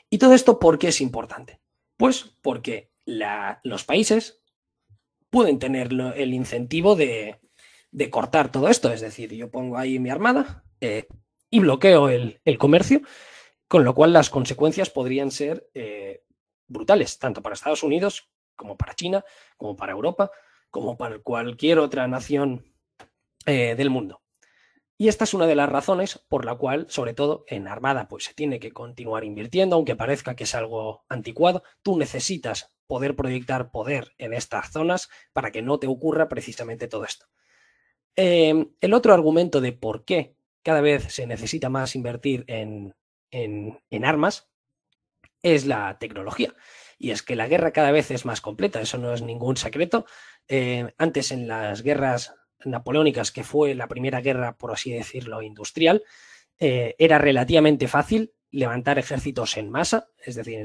¿Y todo esto por qué es importante? Pues porque los países pueden tener el incentivo de cortar todo esto. Es decir, yo pongo ahí mi armada y bloqueo el comercio, con lo cual las consecuencias podrían ser brutales, tanto para Estados Unidos como para China, como para Europa, como para cualquier otra nación del mundo. Y esta es una de las razones por la cual, sobre todo en Armada, pues se tiene que continuar invirtiendo, aunque parezca que es algo anticuado. Tú necesitas poder proyectar poder en estas zonas para que no te ocurra precisamente todo esto. El otro argumento de por qué cada vez se necesita más invertir en armas es la tecnología. Y es que la guerra cada vez es más completa, eso no es ningún secreto. Antes en las guerras napoleónicas, que fue la primera guerra, por así decirlo, industrial, era relativamente fácil levantar ejércitos en masa, es decir,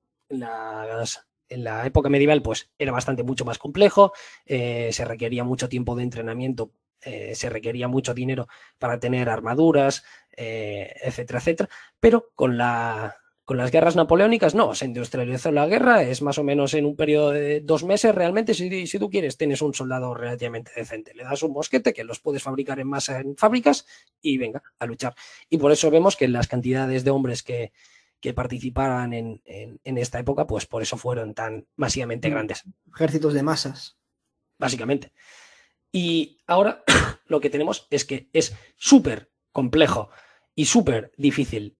en la época medieval pues era bastante mucho más complejo, se requería mucho tiempo de entrenamiento, se requería mucho dinero para tener armaduras, etcétera, etcétera, pero con las guerras napoleónicas no, se industrializó la guerra, es más o menos en un periodo de 2 meses realmente, si tú quieres, tienes un soldado relativamente decente, le das un mosquete que los puedes fabricar en masa en fábricas y venga, a luchar. Y por eso vemos que las cantidades de hombres que participaban en esta época, pues por eso fueron tan masivamente grandes. Ejércitos de masas. Básicamente. Y ahora lo que tenemos es que es súper complejo y súper difícil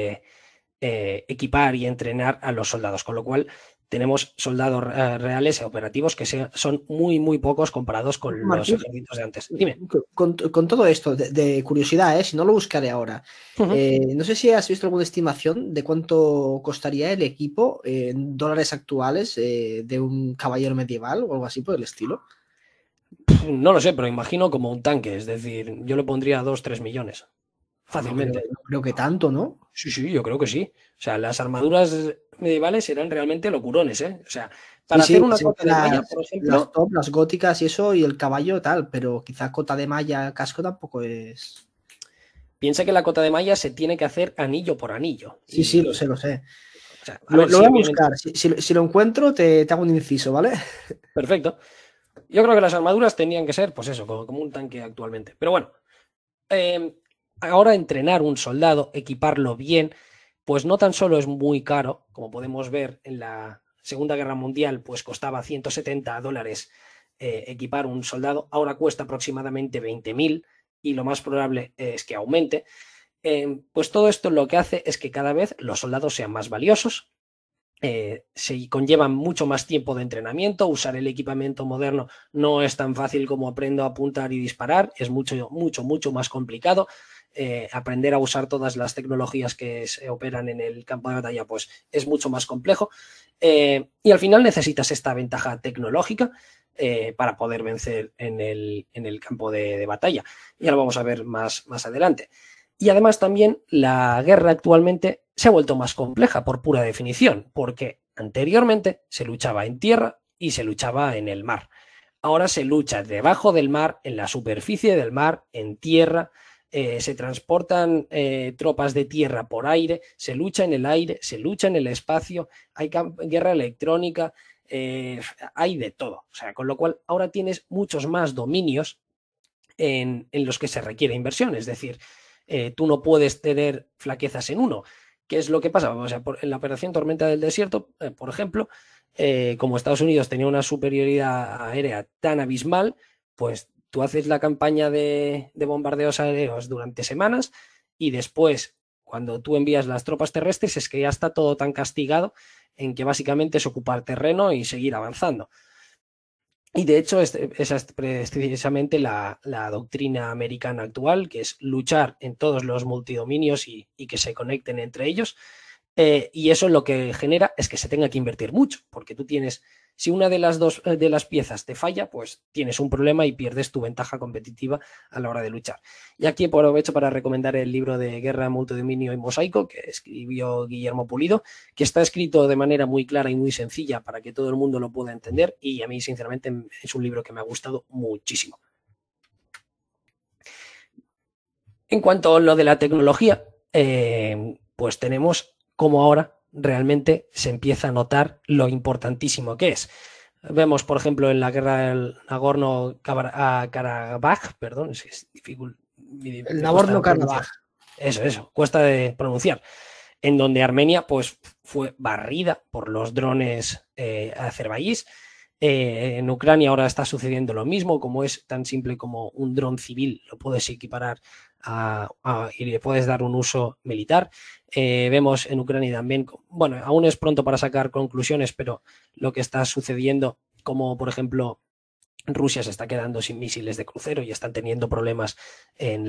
equipar y entrenar a los soldados, con lo cual tenemos soldados reales e operativos que son muy, muy pocos comparados con los Martín, ejércitos de antes. Dime. con todo esto, de curiosidad, si no lo buscaré ahora, Uh-huh. no sé si has visto alguna estimación de cuánto costaría el equipo en dólares actuales de un caballero medieval o algo así por el estilo. No lo sé, pero imagino como un tanque, es decir, yo le pondría 2-3 millones, fácilmente. No creo que tanto, ¿no? Sí, sí, yo creo que sí. O sea, las armaduras medievales eran realmente locurones, ¿eh? O sea, Sí, para hacer sí, una sé cota que de malla, las, por las ejemplo, top, las góticas y eso, y el caballo tal, pero quizá cota de malla, casco tampoco es. piensa que la cota de malla se tiene que hacer anillo por anillo. Sí, sí, Y, lo sé. o sea, a ver, Lo sí, voy a obviamente, buscar. Si lo encuentro, te hago un inciso, ¿vale? perfecto. Yo creo que las armaduras tenían que ser, pues eso, como un tanque actualmente. Pero bueno, eh, ahora entrenar un soldado, equiparlo bien, pues no tan solo es muy caro, como podemos ver en la Segunda Guerra Mundial, pues costaba $170 equipar un soldado, ahora cuesta aproximadamente 20.000 y lo más probable es que aumente. Pues todo esto lo que hace es que cada vez los soldados sean más valiosos, se conllevan mucho más tiempo de entrenamiento, usar el equipamiento moderno no es tan fácil como aprendo a apuntar y disparar, es mucho, mucho, mucho más complicado. Aprender a usar todas las tecnologías que se operan en el campo de batalla pues es mucho más complejo y al final necesitas esta ventaja tecnológica para poder vencer en el campo de batalla. Ya lo vamos a ver más adelante. Y además también la guerra actualmente se ha vuelto más compleja por pura definición, porque anteriormente se luchaba en tierra y se luchaba en el mar. Ahora se lucha debajo del mar, en la superficie del mar, en tierra, se transportan tropas de tierra por aire, se lucha en el aire, se lucha en el espacio, hay guerra electrónica, hay de todo. O sea, con lo cual ahora tienes muchos más dominios en los que se requiere inversión. Es decir, tú no puedes tener flaquezas en uno. ¿Qué es lo que pasa? O sea, en la operación Tormenta del Desierto, por ejemplo, como Estados Unidos tenía una superioridad aérea tan abismal, pues tú haces la campaña de bombardeos aéreos durante semanas y después, cuando tú envías las tropas terrestres, es que ya está todo tan castigado en que básicamente es ocupar terreno y seguir avanzando. Y de hecho, esa es precisamente la doctrina americana actual, que es luchar en todos los multidominios y que se conecten entre ellos. Y eso lo que genera es que se tenga que invertir mucho, porque tú tienes, si una de las dos de las piezas te falla, pues tienes un problema y pierdes tu ventaja competitiva a la hora de luchar. Y aquí aprovecho para recomendar el libro de Guerra, Multidominio y Mosaico, que escribió Guillermo Pulido, que está escrito de manera muy clara y muy sencilla para que todo el mundo lo pueda entender, y a mí, sinceramente, es un libro que me ha gustado muchísimo. En cuanto a lo de la tecnología, pues tenemos como ahora realmente se empieza a notar lo importantísimo que es. Vemos, por ejemplo, en la guerra del Nagorno-Karabaj, perdón, es difícil. El Nagorno-Karabaj. Eso, cuesta de pronunciar. En donde Armenia pues, fue barrida por los drones azerbaiíes. En Ucrania ahora está sucediendo lo mismo, como es tan simple como un dron civil, lo puedes equiparar y le puedes dar un uso militar. Vemos en Ucrania también, bueno, aún es pronto para sacar conclusiones, pero lo que está sucediendo, como por ejemplo Rusia se está quedando sin misiles de crucero y están teniendo problemas en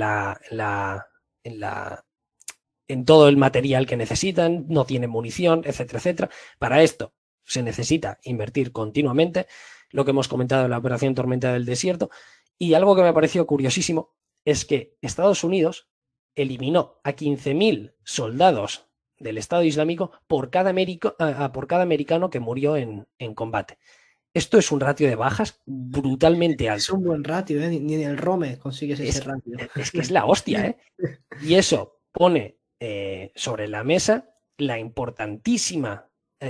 todo el material que necesitan, no tienen munición, etcétera, etcétera. Para esto se necesita invertir continuamente, lo que hemos comentado en la operación Tormenta del Desierto, y algo que me pareció curiosísimo es que Estados Unidos eliminó a 15.000 soldados del Estado Islámico por cada americano que murió en combate. Esto es un ratio de bajas brutalmente alto. Es un buen ratio, ¿eh? Ni en el Rome consigues ese ratio. Es que es la hostia, ¿eh? Y eso pone sobre la mesa la importantísima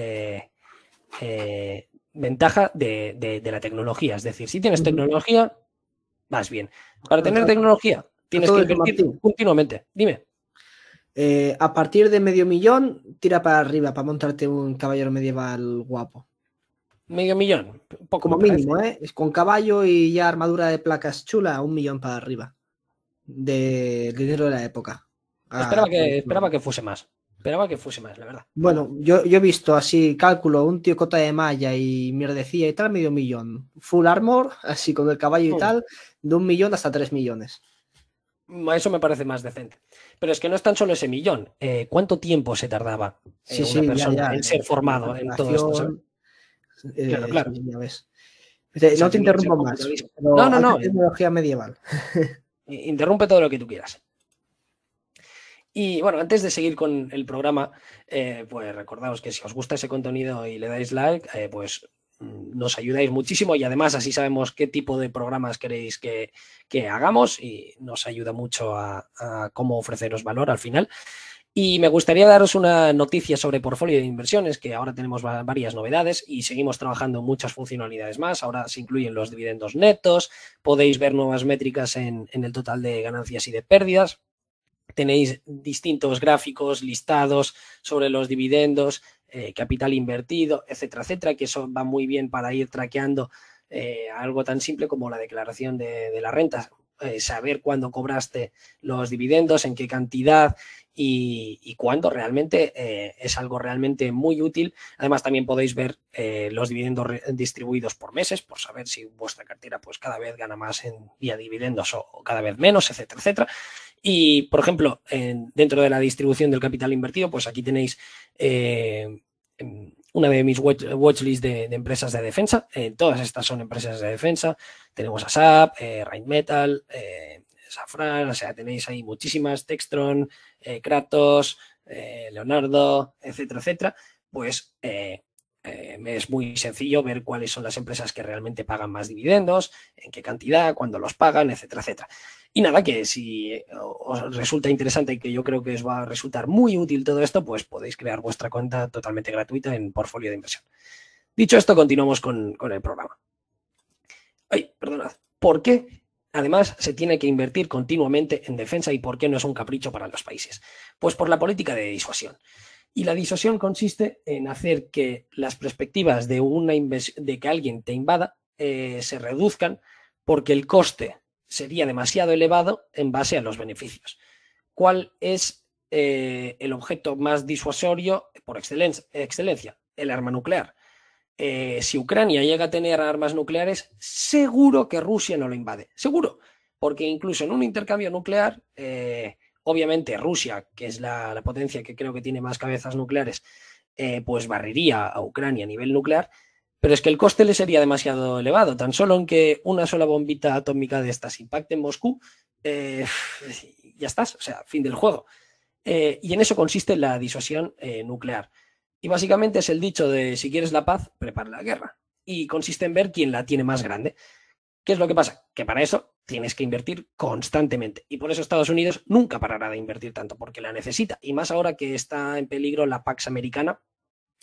ventaja de la tecnología. Es decir, si tienes tecnología, vas bien. Para tener tecnología, tienes que invertir continuamente. Dime. A partir de $500,000, tira para arriba para montarte un caballero medieval guapo. $500,000, poco como mínimo, ¿eh? Es con caballo y ya armadura de placas chula, $1,000,000 para arriba. De dinero de la época. Esperaba que fuese más. Esperaba que fuese más, la verdad. Bueno, yo he visto así, cálculo, un tío cota de malla y mierdecilla y tal, $500,000. Full armor, así con el caballo y tal, de $1,000,000 hasta $3,000,000. Eso me parece más decente. Pero es que no es tan solo ese millón. ¿Cuánto tiempo se tardaba una persona en ser formado en todo esto? Claro. Ya ves. No te interrumpo más. No. Tecnología medieval. Interrumpe todo lo que tú quieras. Y bueno, antes de seguir con el programa, pues recordaos que si os gusta ese contenido y le dais like, pues nos ayudáis muchísimo y además así sabemos qué tipo de programas queréis que hagamos y nos ayuda mucho a cómo ofreceros valor al final. Y me gustaría daros una noticia sobre portfolio de inversiones, que ahora tenemos varias novedades y seguimos trabajando en muchas funcionalidades más. Ahora se incluyen los dividendos netos, podéis ver nuevas métricas en el total de ganancias y de pérdidas. Tenéis distintos gráficos listados sobre los dividendos, capital invertido, etcétera, etcétera, que eso va muy bien para ir traqueando algo tan simple como la declaración de la renta. Saber cuándo cobraste los dividendos, en qué cantidad y cuándo realmente es algo realmente muy útil. Además, también podéis ver los dividendos distribuidos por meses, por saber si vuestra cartera pues cada vez gana más en vía dividendos o cada vez menos, etcétera, etcétera. Y, por ejemplo, dentro de la distribución del capital invertido, pues aquí tenéis una de mis watchlist de empresas de defensa. Todas estas son empresas de defensa. Tenemos a SAP, Rheinmetall, Safran, o sea, tenéis ahí muchísimas, Textron, Kratos, Leonardo, etcétera, etcétera. Pues es muy sencillo ver cuáles son las empresas que realmente pagan más dividendos, en qué cantidad, cuándo los pagan, etcétera, etcétera. Y nada, que si os resulta interesante y que yo creo que os va a resultar muy útil todo esto, pues podéis crear vuestra cuenta totalmente gratuita en Portfolio de Inversión. Dicho esto, continuamos con el programa. Ay, perdonad. ¿Por qué, además, se tiene que invertir continuamente en defensa y por qué no es un capricho para los países? Pues por la política de disuasión. Y la disuasión consiste en hacer que las perspectivas de que alguien te invada se reduzcan porque el coste sería demasiado elevado en base a los beneficios. ¿Cuál es el objeto más disuasorio por excelencia? El arma nuclear. Si Ucrania llega a tener armas nucleares, seguro que Rusia no lo invade. Seguro. Porque incluso en un intercambio nuclear, obviamente Rusia, que es la potencia que creo que tiene más cabezas nucleares, pues barrería a Ucrania a nivel nuclear. Pero es que el coste le sería demasiado elevado. Tan solo en que una sola bombita atómica de estas impacte en Moscú, ya estás, o sea, fin del juego. Y en eso consiste la disuasión nuclear. Y básicamente es el dicho de si quieres la paz, prepara la guerra. Y consiste en ver quién la tiene más grande. ¿Qué es lo que pasa? Que para eso tienes que invertir constantemente. Y por eso Estados Unidos nunca parará de invertir tanto, porque la necesita. Y más ahora que está en peligro la Pax Americana,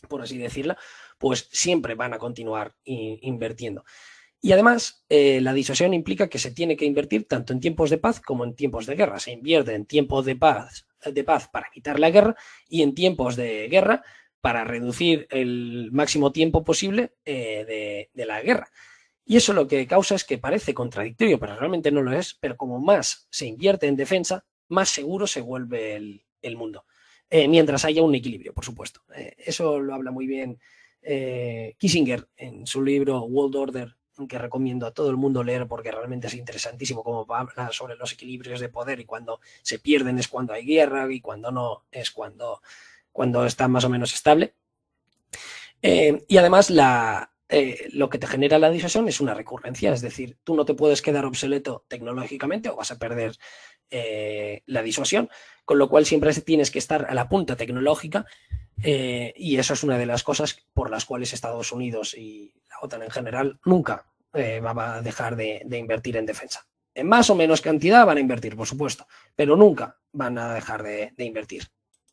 por así decirlo, pues siempre van a continuar invirtiendo. Y además, la disuasión implica que se tiene que invertir tanto en tiempos de paz como en tiempos de guerra. Se invierte en tiempos de paz para evitar la guerra y en tiempos de guerra para reducir el máximo tiempo posible de la guerra. Y eso lo que causa es que parece contradictorio, pero realmente no lo es, pero como más se invierte en defensa, más seguro se vuelve el mundo. Mientras haya un equilibrio, por supuesto. Eso lo habla muy bien Kissinger en su libro World Order, que recomiendo a todo el mundo leer porque realmente es interesantísimo cómo habla sobre los equilibrios de poder y cuando se pierden es cuando hay guerra y cuando no es cuando está más o menos estable. Y además lo que te genera la disuasión es una recurrencia, es decir, tú no te puedes quedar obsoleto tecnológicamente o vas a perder la disuasión, con lo cual siempre tienes que estar a la punta tecnológica y eso es una de las cosas por las cuales Estados Unidos y la OTAN en general nunca va a dejar de invertir en defensa. En más o menos cantidad van a invertir, por supuesto, pero nunca van a dejar de invertir.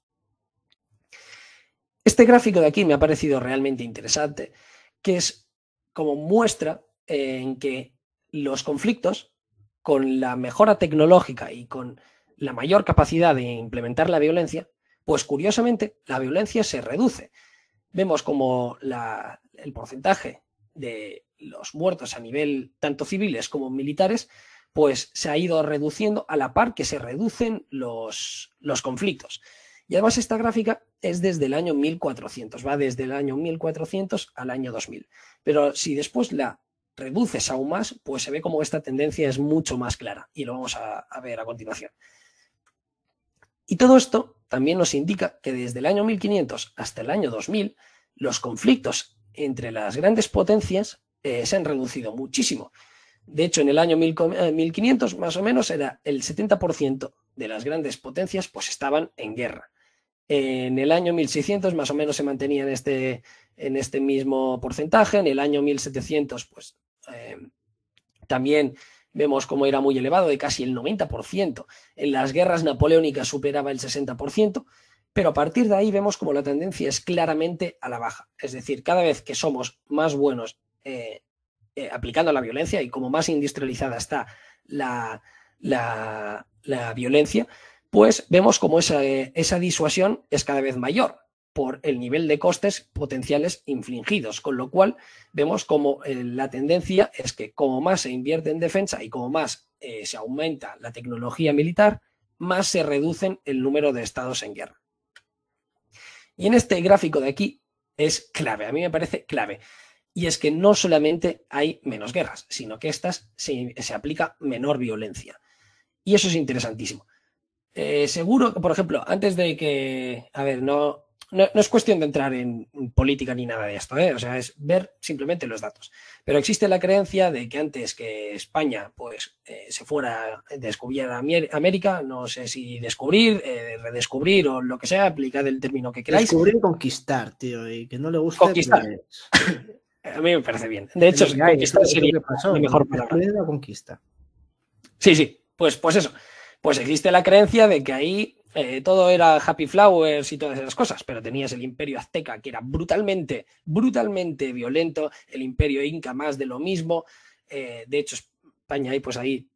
Este gráfico de aquí me ha parecido realmente interesante, que es como muestra en que los conflictos, con la mejora tecnológica y con la mayor capacidad de implementar la violencia, pues curiosamente la violencia se reduce. Vemos como el porcentaje de los muertos a nivel tanto civiles como militares, pues se ha ido reduciendo a la par que se reducen los conflictos. Y además esta gráfica es desde el año 1400, va desde el año 1400 al año 2000. Pero si después la reduces aún más, pues se ve como esta tendencia es mucho más clara y lo vamos a ver a continuación. Y todo esto también nos indica que desde el año 1500 hasta el año 2000 los conflictos entre las grandes potencias se han reducido muchísimo. De hecho, en el año 1500 más o menos era el 70% de las grandes potencias pues estaban en guerra. En el año 1600 más o menos se mantenía en este mismo porcentaje. En el año 1700 pues también vemos cómo era muy elevado, de casi el 90%. En las guerras napoleónicas superaba el 60%, pero a partir de ahí vemos como la tendencia es claramente a la baja. Es decir, cada vez que somos más buenos aplicando la violencia y como más industrializada está la violencia, pues vemos como esa disuasión es cada vez mayor por el nivel de costes potenciales infligidos, con lo cual vemos como la tendencia es que como más se invierte en defensa y como más se aumenta la tecnología militar, más se reducen el número de estados en guerra. Y en este gráfico de aquí es clave, a mí me parece clave, y es que no solamente hay menos guerras, sino que estas se aplica menor violencia. Y eso es interesantísimo. Seguro que, por ejemplo, antes de que, a ver, no es cuestión de entrar en política ni nada de esto, o sea, es ver simplemente los datos. Pero existe la creencia de que antes que España pues se fuera a descubrir América, no sé si descubrir, redescubrir o lo que sea, aplicad el término que queráis. Descubrir y conquistar, tío, y que no le guste. Conquistar. Pues... A mí me parece bien. De hecho, conquistar sería la mejor palabra. La conquista. Sí, pues eso. Pues existe la creencia de que ahí todo era happy flowers y todas esas cosas, pero tenías el imperio azteca que era brutalmente violento, el imperio inca más de lo mismo. De hecho, España ahí, pues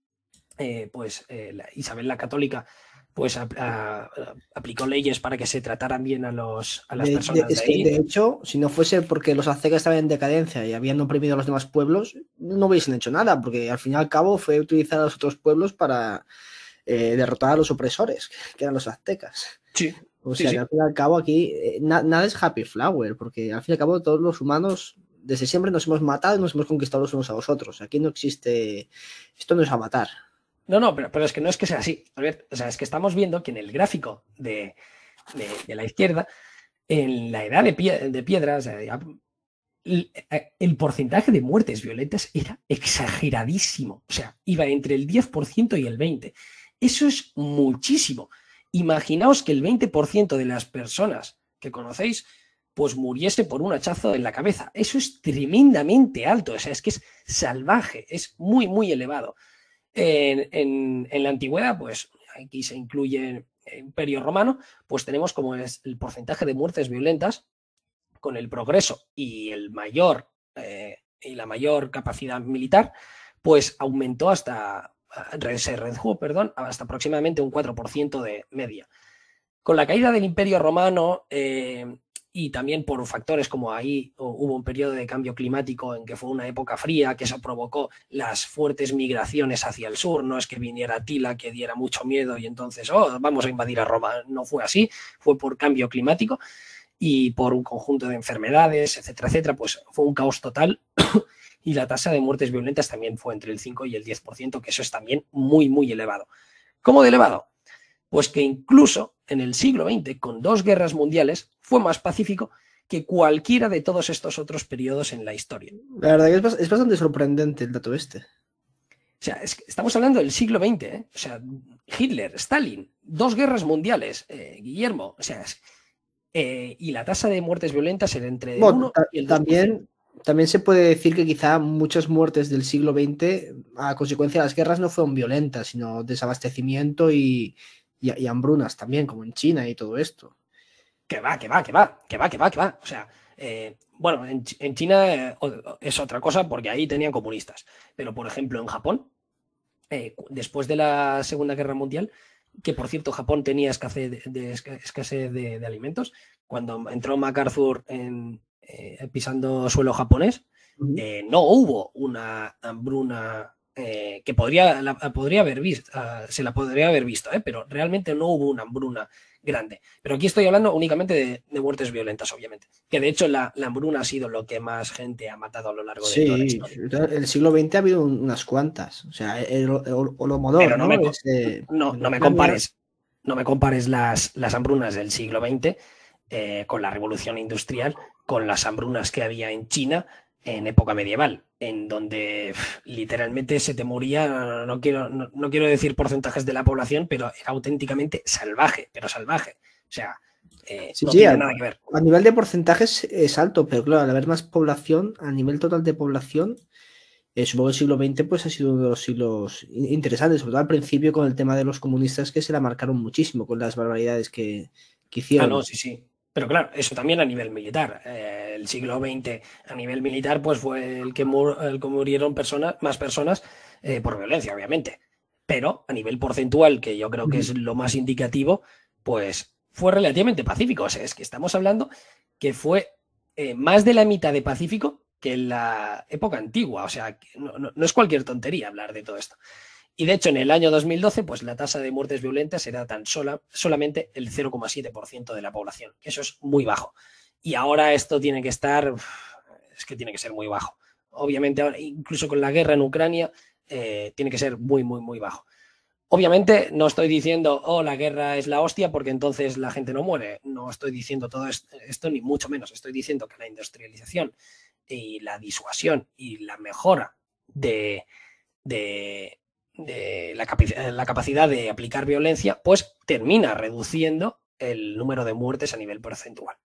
Isabel la Católica pues aplicó leyes para que se trataran bien a las personas de ahí. De hecho, si no fuese porque los aztecas estaban en decadencia y habían oprimido a los demás pueblos, no hubiesen hecho nada, porque al fin y al cabo fue utilizar a los otros pueblos para derrotar a los opresores, que eran los aztecas. Sí. O sea, que al fin y al cabo aquí nada es happy flower, porque al fin y al cabo todos los humanos desde siempre nos hemos matado y nos hemos conquistado los unos a los otros. Aquí no existe, esto no es a matar. No, pero es que no es que sea así, Albert. O sea, es que estamos viendo que en el gráfico de la izquierda, en la edad de piedra, o sea, el porcentaje de muertes violentas era exageradísimo. O sea, iba entre el 10% y el 20%. Eso es muchísimo. Imaginaos que el 20% de las personas que conocéis pues muriese por un hachazo en la cabeza. Eso es tremendamente alto. O sea, es que es salvaje, es muy, muy elevado. En la antigüedad, pues aquí se incluye el Imperio Romano, pues tenemos como es el porcentaje de muertes violentas, con el progreso y y la mayor capacidad militar, pues aumentó se redujo, hasta aproximadamente un 4% de media. Con la caída del Imperio Romano y también por factores como ahí hubo un periodo de cambio climático en que fue una época fría, que eso provocó las fuertes migraciones hacia el sur. No es que viniera Atila, que diera mucho miedo y entonces, vamos a invadir a Roma. No fue así, fue por cambio climático y por un conjunto de enfermedades, etcétera, etcétera. Pues fue un caos total y la tasa de muertes violentas también fue entre el 5 y el 10%, que eso es también muy, muy elevado. ¿Cómo de elevado? Pues que incluso en el siglo XX, con 2 guerras mundiales, fue más pacífico que cualquiera de todos estos otros periodos en la historia. La verdad que es bastante sorprendente el dato este. O sea, estamos hablando del siglo XX, ¿eh? O sea, Hitler, Stalin, 2 guerras mundiales, Guillermo, o sea, y la tasa de muertes violentas era entre el 1 y el 2%. También se puede decir que quizá muchas muertes del siglo XX a consecuencia de las guerras no fueron violentas, sino desabastecimiento y hambrunas también, como en China y todo esto. Que va. O sea, bueno, en China es otra cosa porque ahí tenían comunistas. Pero, por ejemplo, en Japón, después de la Segunda Guerra Mundial, que por cierto Japón tenía escasez de alimentos, cuando entró MacArthur pisando suelo japonés, no hubo una hambruna que se la podría haber visto, pero realmente no hubo una hambruna grande. Pero aquí estoy hablando únicamente de muertes violentas, obviamente. Que de hecho la hambruna ha sido lo que más gente ha matado a lo largo de toda la historia. El siglo XX ha habido unas cuantas. O sea, el Holodomor, pero no me compares. No me compares las hambrunas del siglo XX con la revolución industrial, con las hambrunas que había en China en época medieval, en donde literalmente se te moría, no quiero decir porcentajes de la población, pero era auténticamente salvaje, pero salvaje. O sea, no tiene nada que ver. A nivel de porcentajes es alto, pero claro, al haber más población, a nivel total de población, supongo que el siglo XX pues, ha sido uno de los siglos interesantes, sobre todo al principio con el tema de los comunistas que se la marcaron muchísimo con las barbaridades que hicieron. No, sí. Pero claro, eso también a nivel militar. El siglo XX a nivel militar pues fue el que murieron más personas por violencia, obviamente. Pero a nivel porcentual, que yo creo que es lo más indicativo, pues fue relativamente pacífico. O sea, es que estamos hablando que fue más de la mitad de pacífico que en la época antigua. O sea, no es cualquier tontería hablar de todo esto. Y de hecho, en el año 2012, pues la tasa de muertes violentas era solamente el 0,7% de la población. Eso es muy bajo. Y ahora esto tiene que tiene que ser muy bajo. Obviamente, ahora, incluso con la guerra en Ucrania, tiene que ser muy, muy, muy bajo. Obviamente, no estoy diciendo, la guerra es la hostia porque entonces la gente no muere. No estoy diciendo todo esto, ni mucho menos. Estoy diciendo que la industrialización y la disuasión y la mejora de la capacidad de aplicar violencia, pues termina reduciendo el número de muertes a nivel porcentual.